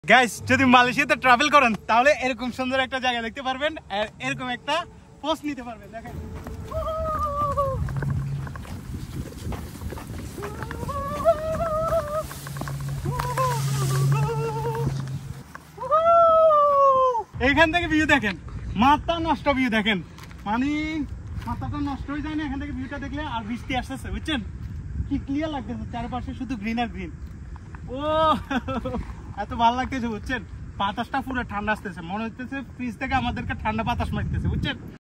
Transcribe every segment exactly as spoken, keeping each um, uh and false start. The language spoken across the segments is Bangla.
গাইস যদি মালয়েশিয়াতে ট্রাভেল করেন তাহলে এরকম সুন্দর একটা জায়গা দেখতে পারবেন আর এরকম একটা পোস্ট নিতে পারবেন। দেখেন এইখান থেকে ভিউ দেখেন, মাথা নষ্ট ভিউ দেখেন, মানে মাথাটা নষ্ট হয়ে যায় না এখান থেকে ভিউটা দেখলে। আর বৃষ্টি আসতেছে, বুঝছেন কি ক্লিয়ার লাগতেছে, চারপাশে শুধু গ্রিন আর গ্রিন। ও এত ভালো লাগতেছে, বুঝছেন বাতাসটা পুরো ঠান্ডা আসতেছে, মনে হচ্ছে ফ্রিজ থেকে আমাদেরকে ঠান্ডা বাতাস মারতেছে, বুঝছেন।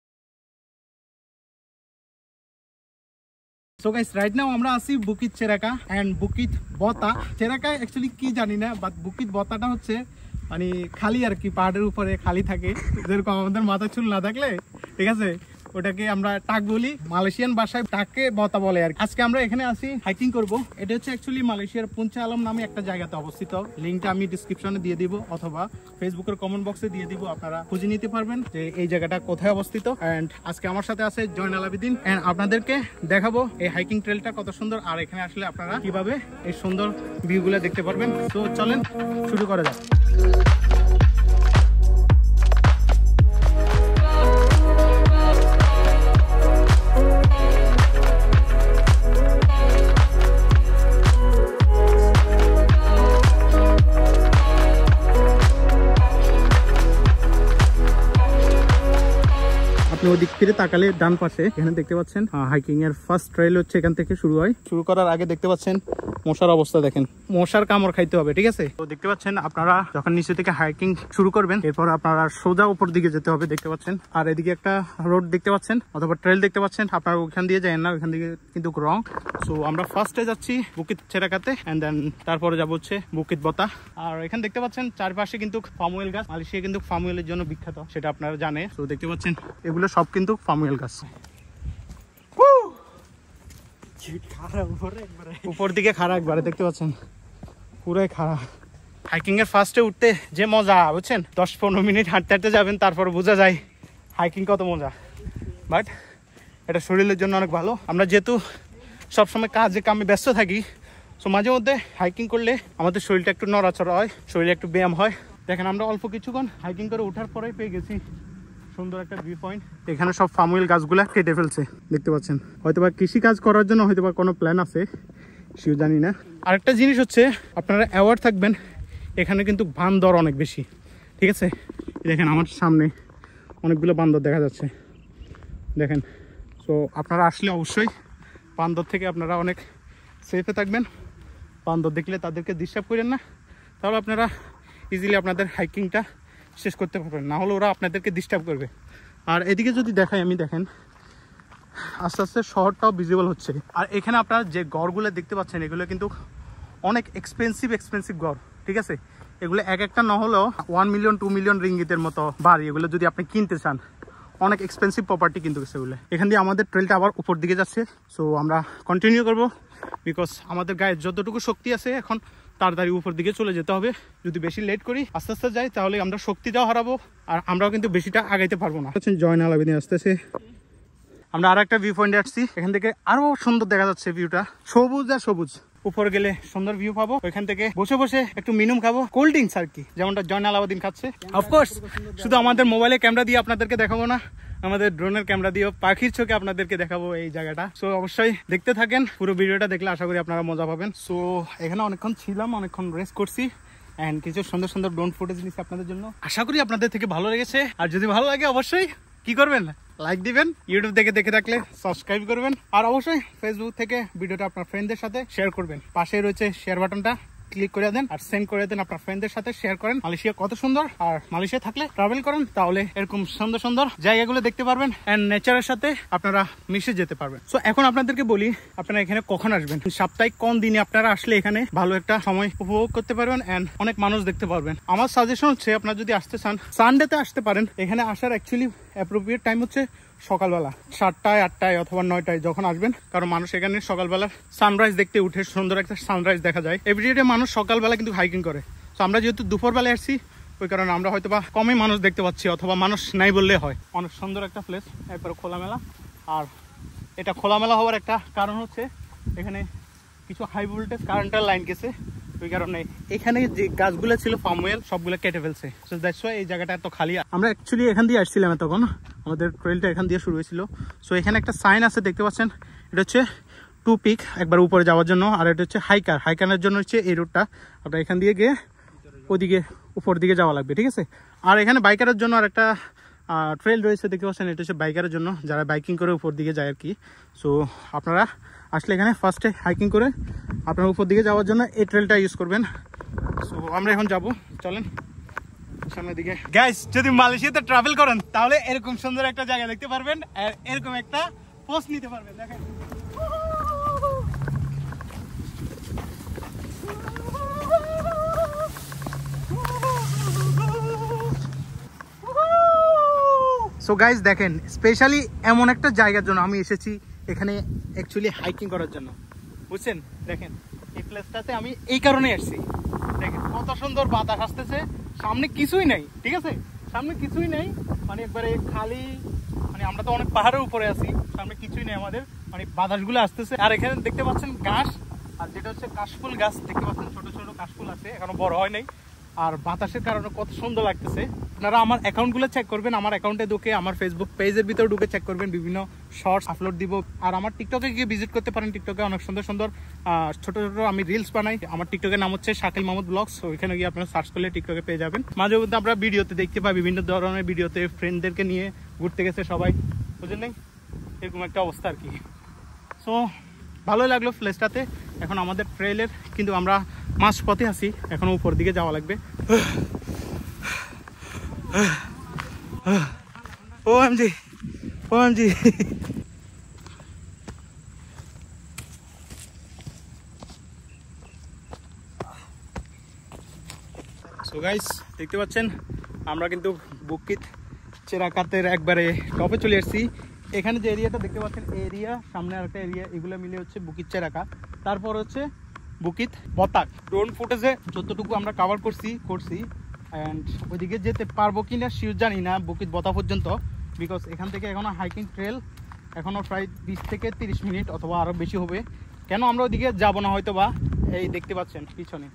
সো গাইস রাইট নাও আমরা আছি বুকিত চেরাকা এন্ড বুকিত বতা। চেরাকা অ্যাকচুয়ালি কি জানি না, বাট বুকিত বতাটা হচ্ছে মানে খালি আর কি, পাহাড়ের উপরে খালি থাকে, যেরকম আমাদের মাথা চুল না থাকলে, ঠিক আছে, ওটাকে আমরা টাক বলি, মালয়েশিয়ান ভাষায় টাককে বতা বলে আর কি। আজকে আমরা এখানে আসি হাইকিং করব। এটা হচ্ছে অ্যাকচুয়ালি মালয়েশিয়ার পুঞ্চা আলম নামে একটা জায়গাতে অবস্থিত। লিঙ্কটা আমি ডিসক্রিপশনে দিয়ে দিব অথবা ফেসবুকের কমেন্ট বক্সে দিয়ে দিব, আপনারা খুঁজে নিতে পারবেন যে এই জায়গাটা কোথায় অবস্থিত। এন্ড আজকে আমার সাথে আছে জয়নাল আবেদিন এন্ড আপনাদেরকে দেখাবো এই হাইকিং ট্রেলটা কত সুন্দর, আর এখানে আসলে আপনারা কিভাবে এই সুন্দর ভিউগুলো দেখতে পারবেন। তো চলেন শুরু করা যাক। ওদিক ফিরে তাকালে ডান পাশে এখানে দেখতে পাচ্ছেন হাইকিং এর ফার্স্ট ট্রেল হচ্ছে এখান থেকে শুরু হয়। শুরু করার আগে দেখতে পাচ্ছেন মশার অবস্থা দেখেন, মশার কামড় খাইতে হবে, ঠিক আছে। তো দেখতে পাচ্ছেন আপনারা যখন নিচে থেকে হাইকিং শুরু করবেন এরপর আপনারা সোজা উপর দিকে যেতে হবে, দেখতে পাচ্ছেন। আর এদিকে একটা রোড দেখতে পাচ্ছেন অথবা ট্রেল দেখতে পাচ্ছেন, আপনারা ওখান দিয়ে যাবেন না, ওখান দিকে কিন্তু রং। সো আমরা ফার্স্টে যাচ্ছি বুকিত চেরাকাতে এন্ড দেন তারপরে যাবো হচ্ছে বুকিত বতা। আর এখানে দেখতে পাচ্ছেন চারপাশে কিন্তু পাম অয়েল গাছ, মালয়েশিয়া কিন্তু পাম অয়েলের জন্য বিখ্যাত, সেটা আপনারা জানেন। তো দেখতে পাচ্ছেন এগুলো সব কিন্তু পাম অয়েল গাছ। উপর দিকে খাড়া একবারে দেখতে পাচ্ছেন, পুরাই খাড়া। হাইকিং এর ফার্স্টে উঠতে যে মজা, বুঝছেন, দশ পনেরো মিনিট হাঁটতে হাঁটতে যাবেন তারপর বোঝা যায় হাইকিং কত মজা। বাট এটা শরীরের জন্য অনেক ভালো। আমরা যেহেতু সবসময় কাজে কামে ব্যস্ত থাকি, সো মাঝে মধ্যে হাইকিং করলে আমাদের শরীরটা একটু নড়াচড়া হয়, শরীরে একটু ব্যায়াম হয়। দেখেন আমরা অল্প কিছুক্ষণ হাইকিং করে ওঠার পরেই পেয়ে গেছি সুন্দর একটা ভিউ পয়েন্ট। এখানে সব পাম অয়েল গাছগুলা কেটে ফেলছে, দেখতে পাচ্ছেন। হয়তোবা কৃষি কাজ করার জন্য হয়তোবা কোনো প্ল্যান আছে, সেও জানি না। আরেকটা জিনিস হচ্ছে আপনারা অ্যাওয়ার্ড থাকবেন, এখানে কিন্তু বান্দর অনেক বেশি, ঠিক আছে। দেখেন আমার সামনে অনেকগুলো বান্দর দেখা যাচ্ছে, দেখেন। সো আপনারা আসলে অবশ্যই বান্দর থেকে আপনারা অনেক সেফে থাকবেন। বান্দর দেখলে তাদেরকে ডিস্টার্ব করেন না, তাহলে আপনারা ইজিলি আপনাদের হাইকিংটা শেষ করতে পারবেন, না হলে ওরা আপনাদেরকে ডিস্টার্ব করবে। আর এদিকে যদি দেখাই আমি, দেখেন আস্তে আস্তে শহরটাও ভিজিবল হচ্ছে। আর এখানে আপনারা যে গড়গুলো দেখতে পাচ্ছেন এগুলো কিন্তু অনেক এক্সপেন্সিভ এক্সপেন্সিভ গড়, ঠিক আছে। এগুলো এক একটা না হলেও ওয়ান মিলিয়ন টু মিলিয়ন রিঙ্গিতের মতো বাড়ি। এগুলো যদি আপনি কিনতে চান অনেক এক্সপেন্সিভ প্রপার্টি কিন্তু সেগুলো। এখান দিয়ে আমাদের ট্রেলটা আবার উপর দিকে যাচ্ছে। সো আমরা কন্টিনিউ করবো, বিকজ আমাদের গায়ে যতটুকু শক্তি আছে এখন তাড়াতাড়ি উপর দিকে চলে যেতে হবে। যদি বেশি লেট করি আস্তে আস্তে যাই তাহলে আমরা শক্তিটাও হারাবো আর আমরাও কিন্তু বেশিটা আগাইতে পারবো না। জয়নাল আবেদিন আসতেছে। আমরা আর একটা ভিউ পয়েন্টে আসছি, এখান থেকে আরো সুন্দর দেখা যাচ্ছে ভিউটা, সবুজ আর সবুজ। উপর গেলে সুন্দর ভিউ পাবো, ওইখান থেকে বসে বসে একটু মিনুম খাবো, কোল্ড ড্রিঙ্কস আর কি, যেমনটা জয়নাল আবেদিন খাচ্ছে। অফকোর্স শুধু আমাদের মোবাইলে ক্যামেরা দিয়ে আপনাদেরকে দেখাবো না, আমাদের ড্রোনের ক্যামেরা দিয়েও পাখির চোখে আপনাদেরকে দেখাবো এই জায়গাটা। সো অবশ্যই দেখতে থাকেন, পুরো ভিডিওটা দেখলে আশা করি আপনারা মজা পাবেন। সো এখানে অনেকক্ষণ ছিলাম, অনেকক্ষণ রেস্ট করছি এন্ড কিছু সুন্দর সুন্দর ড্রোন ফুটেজ নিচ্ছি আপনাদের জন্য। আশা করি আপনাদের থেকে ভালো লেগেছে, আর যদি ভালো লাগে অবশ্যই কি করবেন, লাইক দিবেন, ইউটিউব থেকে দেখে থাকলে সাবস্ক্রাইব করবেন, আর অবশ্যই ফেসবুক থেকে ভিডিওটা আপনার ফ্রেন্ডদের সাথে শেয়ার করবেন। পাশে রয়েছে শেয়ার বাটনটা, ক্লিক করে দেন আর সেন্ড করে দেন আপনার ফ্রেন্ডদের সাথে, শেয়ার করেন। মালয়েশিয়া কত সুন্দর, আর মালয়েশিয়া থাকলে ট্রাভেল করেন তাহলে এরকম সুন্দর সুন্দর জায়গাগুলো দেখতে পারবেন এন্ড নেচারের সাথে আপনারা মিশে যেতে পারবেন। সো এখন আপনাদেরকে বলি আপনারা এখানে কখন আসবেন, সাপ্তাহিক কোন দিনে আপনারা আসলে এখানে ভালো একটা সময় উপভোগ করতে পারবেন এন্ড অনেক মানুষ দেখতে পারবেন। আমার সাজেশন হচ্ছে আপনারা যদি আসতে চান সানডেতে আসতে পারেন। এখানে আসার অ্যাকচুয়ালি অ্যাপ্রোপ্রিয়েট টাইম হচ্ছে সকালবেলা সাতটায় আটটায় অথবা নয়টায় যখন আসবেন, কারণ মানুষ এখানে সকালবেলা সানরাইজ দেখতে উঠে, সুন্দর একটা সানরাইজ দেখা যায়। এভরিডে মানুষ সকালবেলা কিন্তু হাইকিং করে। তো আমরা যেহেতু দুপুরবেলায় আসছি ওই কারণে আমরা হয়তো বা কমই মানুষ দেখতে পাচ্ছি, অথবা মানুষ নাই বললে হয়। অনেক সুন্দর একটা প্লেস, একবারে খোলামেলা। আর এটা খোলামেলা হওয়ার একটা কারণ হচ্ছে এখানে কিছু হাই ভোল্টেজ কারেন্টের লাইন গেছে, ওই কারণে এখানে যে গাছগুলো ছিল পাম অয়েল সবগুলো কেটে ফেলছে। সো দ্যাটস ওয়াই এই জায়গাটা এত খালি। আমরা অ্যাকচুয়ালি এখান দিয়ে আসছিলাম, তখন আমাদের ট্রেলটা এখান দিয়ে শুরু হয়েছিল। সো এখানে একটা সাইন আছে দেখতে পাচ্ছেন, এটা হচ্ছে টু পিক, একবার উপরে যাওয়ার জন্য, আর এটা হচ্ছে হাইকার। হাইকারের জন্য হচ্ছে এই রোডটা, আপনার এখান দিয়ে গিয়ে ওদিকে উপর দিকে যাওয়া লাগবে, ঠিক আছে। আর এখানে বাইকারের জন্য আর একটা ট্রেল রয়েছে দেখতে পাচ্ছেন, এটা হচ্ছে বাইকারের জন্য, যারা বাইকিং করে উপর দিকে যায় আর কি। সো আপনারা আসলে এখানে ফার্স্টে হাইকিং করে আপনারা উপর দিকে যাওয়ার জন্য এই ট্রেলটা ইউজ করবেন। সো আমরা এখন যাব, চলেন সামনের দিকে। গাইস, যদি মালয়েশিয়াতে ট্রাভেল করেন তাহলে এরকম সুন্দর একটা জায়গা দেখতে পারবেন আর এরকম একটা পোস্ট নিতে পারবেন। দেখেন সো গাইজ দেখেন, স্পেশালি এমন একটা জায়গার জন্য আমি এসেছি এখানে অ্যাকচুয়ালি হাইকিং করার জন্য, বুঝছেন। দেখেন এই প্লেসটাতে আমি এই কারণে আসছি। দেখেন কত সুন্দর বাতাস আসতেছে, সামনে কিছুই নেই, ঠিক আছে, সামনে কিছুই নেই, মানে একবারে খালি, মানে আমরা তো অনেক পাহাড়ের উপরে আছি, সামনে কিছুই নেই আমাদের, মানে বাতাসগুলো আসতেছে। আর এখানে দেখতে পাচ্ছেন ঘাস, আর যেটা হচ্ছে কাশফুল গাছ দেখতে পাচ্ছেন, ছোট ছোট কাশফুল আছে, এখনো বড় হয় নাই। আর বাতাসের কারণে কত সুন্দর লাগতেছে। আপনারা আমার অ্যাকাউন্টগুলো চেক করবেন, আমার অ্যাকাউন্টে ঢুকে আমার ফেসবুক পেজের ভিতরে ঢুকে চেক করবেন, বিভিন্ন শর্টস আপলোড দিব। আর আমার টিকটকে গিয়ে ভিজিট করতে পারেন, টিকটকে অনেক সুন্দর সুন্দর ছোট ছোট আমি রিলস বানাই। আমার টিকটকের নাম হচ্ছে শাকিল মাহমুদ ব্লগস, ওইখানে গিয়ে আপনারা সার্চ করলে টিকটকে পেয়ে যাবেন। মাঝে মধ্যে আমরা ভিডিওতে দেখতে পাই, বিভিন্ন ধরনের ভিডিওতে ফ্রেন্ডদেরকে নিয়ে ঘুরতে গেছে সবাই, বুঝলেন, এরকম একটা অবস্থা আর কি। সো ভালোই লাগলো প্লেসটাতে। এখন আমাদের ট্রেলের কিন্তু আমরা মাঝ পথে আছি, এখন উপর দিকে যাওয়া লাগবে। O M G, O M G. So guys, দেখতে পাচ্ছেন আমরা কিন্তু বুকিত চেরাকাতের একবারে টপে চলে এসেছি। এখানে যে এরিয়াটা দেখতে পাচ্ছেন, এরিয়া সামনে আরেকটা এরিয়া, এগুলো মিলে হচ্ছে বুকিত চেরাকা, তারপর হচ্ছে বুকিত বতাক। ড্রোন ফুটেজে যতটুকু আমরা কভার করছি করছি অ্যান্ড ওইদিকে যেতে পারবো কি না শিওর জানি না বুকিত বতা পর্যন্ত, বিকজ এখান থেকে এখনও হাইকিং ট্রেল এখনও প্রায় বিশ থেকে তিরিশ মিনিট অথবা আরও বেশি হবে। কেন আমরা ওইদিকে যাবো না হয়তো বা, এই দেখতে পাচ্ছেন পিছনে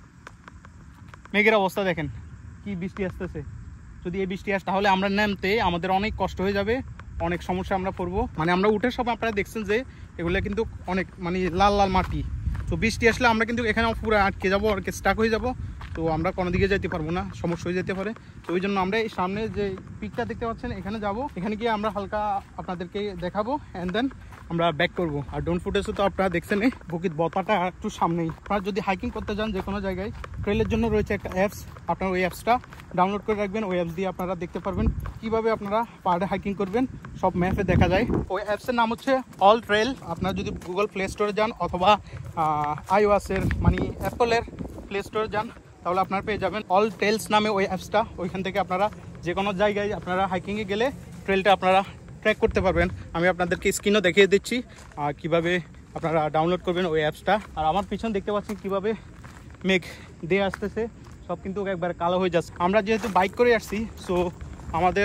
মেঘের অবস্থা দেখেন, কি বৃষ্টি আসতেছে। যদি এই বৃষ্টি আসে তাহলে আমরা নামতে আমাদের অনেক কষ্ট হয়ে যাবে, অনেক সমস্যা আমরা পড়বো। মানে আমরা উঠে সব আপনারা দেখছেন যে এগুলো কিন্তু অনেক মানে লাল লাল মাটি, তো বৃষ্টি আসলে আমরা কিন্তু এখানে পুরো আটকে যাবো আর স্টাক হয়ে যাবো, তো আমরা কোনো দিকে যেতে পারবো না, সমস্যা হয়ে যেতে পারে। তো ওই জন্য আমরা এই সামনে যে পিকটা দেখতে পাচ্ছেন এখানে যাব, এখানে গিয়ে আমরা হালকা আপনাদেরকে দেখাবো অ্যান্ড দেন আমরা ব্যাক করবো। আর ড্রোন ফুটেজে তো আপনারা দেখছেন এই বুকিত বতাটা একটু সামনেই। আপনারা যদি হাইকিং করতে যান যে কোনো জায়গায়, ট্রেলের জন্য রয়েছে একটা অ্যাপস, আপনারা ওই অ্যাপসটা ডাউনলোড করে রাখবেন। ওই অ্যাপস দিয়ে আপনারা দেখতে পারবেন কীভাবে আপনারা পাহাড়ে হাইকিং করবেন, সব ম্যাপে দেখা যায়। ওই অ্যাপসের নাম হচ্ছে অল ট্রেল। আপনারা যদি গুগল প্লে স্টোরে যান অথবা আইওএসের মানে অ্যাপলের প্লে স্টোরে যান তাহলে আপনারা পেয়ে যাবেন অল ট্রেলস নামে ওই অ্যাপসটা। ওইখান থেকে আপনারা যে কোনো জায়গায় আপনারা হাইকিংয়ে গেলে ট্রেলটা আপনারা ট্র্যাক করতে পারবেন। আমি আপনাদেরকে স্ক্রিনও দেখিয়ে দিচ্ছি আর কীভাবে আপনারা ডাউনলোড করবেন ওই অ্যাপসটা। আর আমার পিছন দেখতে পাচ্ছেন কীভাবে মেঘ দিয়ে আসতেছে, সব কিন্তু একবার কালো হয়ে যাচ্ছে। আমরা যেহেতু বাইক করে আসছি, সো আমাদের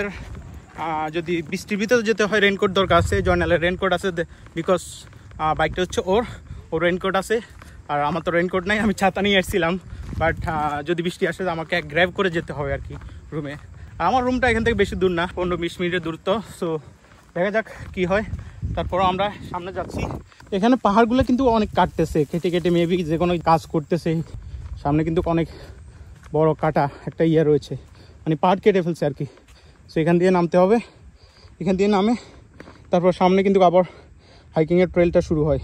যদি বৃষ্টির ভিতরে যেতে হয় রেনকোট দরকার আছে, জয়নালের রেনকোট আছে, বিকজ বাইকটা হচ্ছে ওর ওর রেনকোট আছে, আর আমার তো রেনকোট নাই, আমি ছাতা নিয়ে আসছিলাম। বাট যদি বৃষ্টি আসে আমাকে গ্র্যাব করে যেতে হবে আর কি রুমে। আর আমার রুমটা এখান থেকে বেশি দূর না, পনেরো বিশ মিনিটের দূরত্ব। সো দেখা যাক কি হয়। তারপরও আমরা সামনে যাচ্ছি। এখানে পাহাড়গুলো কিন্তু অনেক কাটতেছে, কেটে কেটে মেবি যে কোনো কাজ করতেছে। সামনে কিন্তু অনেক বড় কাটা একটা ইয়ে রয়েছে, মানে পাহাড় কেটে ফেলছে আর কি। সো এখান দিয়ে নামতে হবে, এখান দিয়ে নামে তারপর সামনে কিন্তু আবার হাইকিংয়ের ট্রেলটা শুরু হয়।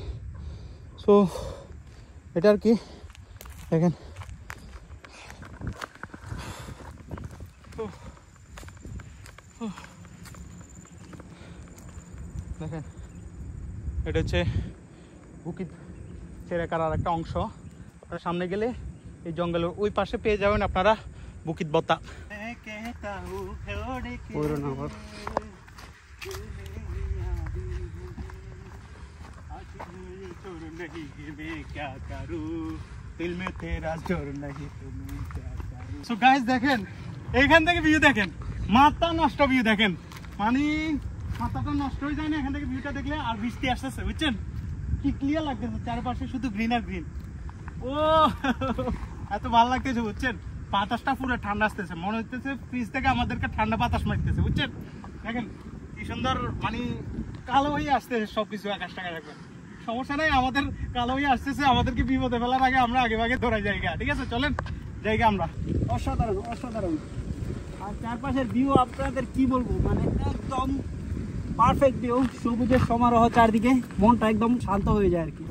সো এটা আর কি দেখেন, দেখেন এটা হচ্ছে বুকিত চেরাকার আর একটা অংশ। আপনারা সামনে গেলে এই জঙ্গলের ওই পাশে পেয়ে যাবেন আপনারা বুকিত বতা। দেখেন এইখান থেকে ভিউ দেখেন, মাথা নষ্ট ভিউ দেখেন, মানে মাথাটা নষ্ট হয়ে যায় না এখান থেকে ভিউটা দেখলে। আর বৃষ্টি আসতেছে, বুঝছেন কি ক্লিয়ার লাগতেছে, চারপাশে শুধু গ্রিন আর গ্রিন। ও এত ভালো লাগতেছে বুঝছেন, বাতাসটা পুরো ঠান্ডা আসতেছে, মনে হচ্ছে ফ্রিজ থেকে আমাদেরকে ঠান্ডা বাতাস মারতেছে বুঝছেন। দেখেন কি সুন্দর, মানে কালো হয়ে আসতেছে সবকিছু আকাশ টাকা রাখবেন, সমস্যা নাই, আমাদের কালো হয়ে আসতেছে, আমাদেরকে বিপদে ফেলার আগে আমরা আগে ভাগে ধরা জায়গা। ঠিক আছে চলেন জায়গা আমরা। অসাধারণ অসাধারণ। আর চারপাশের ভিউ আপনাদের কি বলবো, মানে একদম পারফেক্ট ভিউ, সবুজের সমারোহ চারদিকে, মনটা একদম শান্ত হয়ে যায় আর কি।